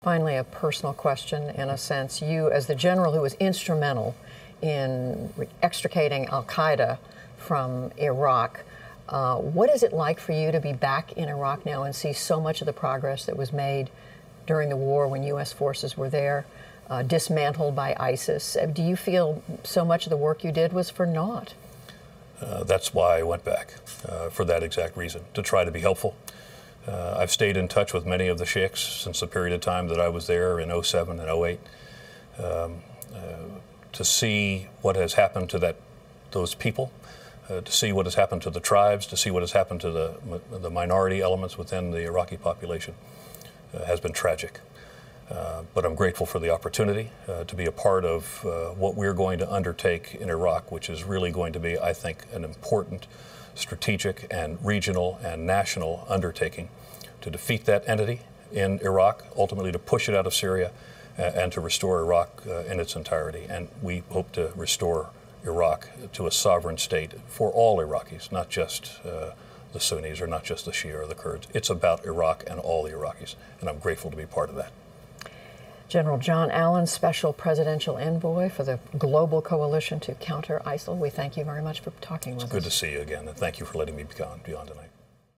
Finally, a personal question, in a sense. You, as the general who was instrumental in extricating al-Qaeda from Iraq, what is it like for you to be back in Iraq now and see so much of the progress that was made during the war when U.S. forces were there, dismantled by ISIS? Do you feel so much of the work you did was for naught? That's why I went back, for that exact reason, to try to be helpful. I've stayed in touch with many of the sheikhs since the period of time that I was there in 07 and 08. To see what has happened to those people, to see what has happened to the tribes, to see what has happened to the minority elements within the Iraqi population has been tragic. But I'm grateful for the opportunity to be a part of what we're going to undertake in Iraq, which is really going to be, I think, an important strategic and regional and national undertaking to defeat that entity in Iraq, ultimately to push it out of Syria, and to restore Iraq in its entirety. And we hope to restore Iraq to a sovereign state for all Iraqis, not just the Sunnis or not just the Shia or the Kurds. It's about Iraq and all the Iraqis, and I'm grateful to be part of that. General John Allen, Special Presidential Envoy for the Global Coalition to Counter ISIL. We thank you very much for talking with us. It's good to see you again, and thank you for letting me be on tonight.